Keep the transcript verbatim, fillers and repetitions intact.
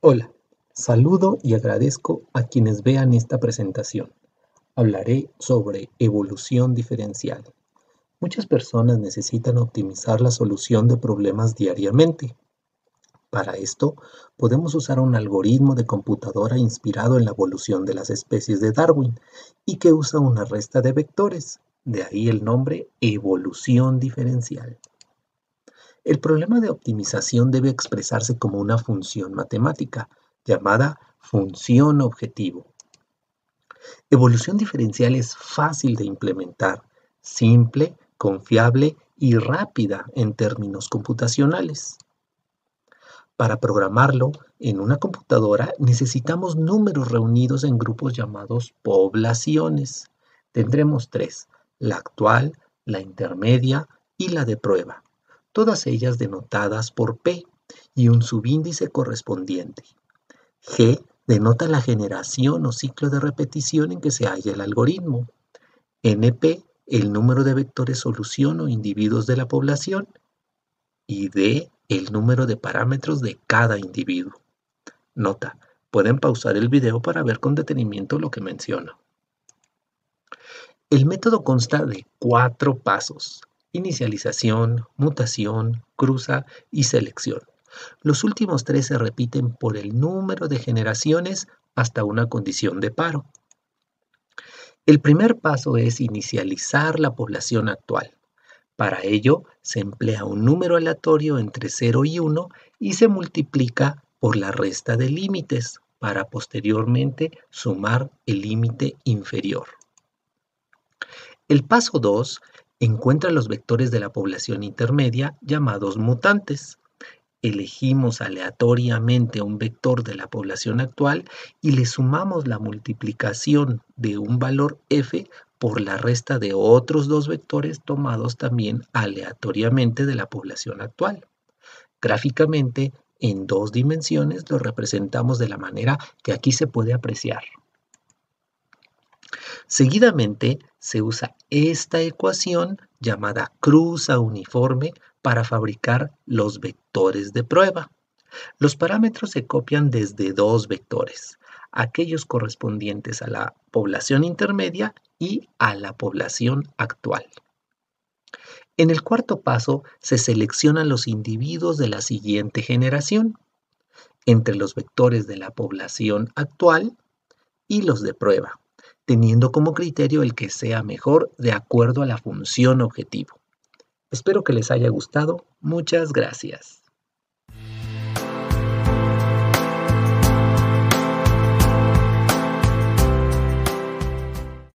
Hola, saludo y agradezco a quienes vean esta presentación. Hablaré sobre evolución diferencial. Muchas personas necesitan optimizar la solución de problemas diariamente. Para esto, podemos usar un algoritmo de computadora inspirado en la evolución de las especies de Darwin y que usa una resta de vectores, de ahí el nombre evolución diferencial. El problema de optimización debe expresarse como una función matemática llamada función objetivo. Evolución diferencial es fácil de implementar, simple, confiable y rápida en términos computacionales. Para programarlo en una computadora necesitamos números reunidos en grupos llamados poblaciones. Tendremos tres: la actual, la intermedia y la de prueba, todas ellas denotadas por P y un subíndice correspondiente. G denota la generación o ciclo de repetición en que se halla el algoritmo. N P, el número de vectores solución o individuos de la población. Y D, el número de parámetros de cada individuo. Nota: pueden pausar el video para ver con detenimiento lo que menciono. El método consta de cuatro pasos: inicialización, mutación, cruza y selección. Los últimos tres se repiten por el número de generaciones hasta una condición de paro. El primer paso es inicializar la población actual. Para ello, se emplea un número aleatorio entre cero y uno y se multiplica por la resta de límites para posteriormente sumar el límite inferior. El paso dos encuentra los vectores de la población intermedia llamados mutantes. Elegimos aleatoriamente un vector de la población actual y le sumamos la multiplicación de un valor f por la resta de otros dos vectores tomados también aleatoriamente de la población actual. Gráficamente, en dos dimensiones lo representamos de la manera que aquí se puede apreciar. Seguidamente, se usa esta ecuación llamada cruza uniforme para fabricar los vectores de prueba. Los parámetros se copian desde dos vectores, aquellos correspondientes a la población intermedia y a la población actual. En el cuarto paso, se seleccionan los individuos de la siguiente generación, entre los vectores de la población actual y los de prueba, teniendo como criterio el que sea mejor de acuerdo a la función objetivo. Espero que les haya gustado. Muchas gracias.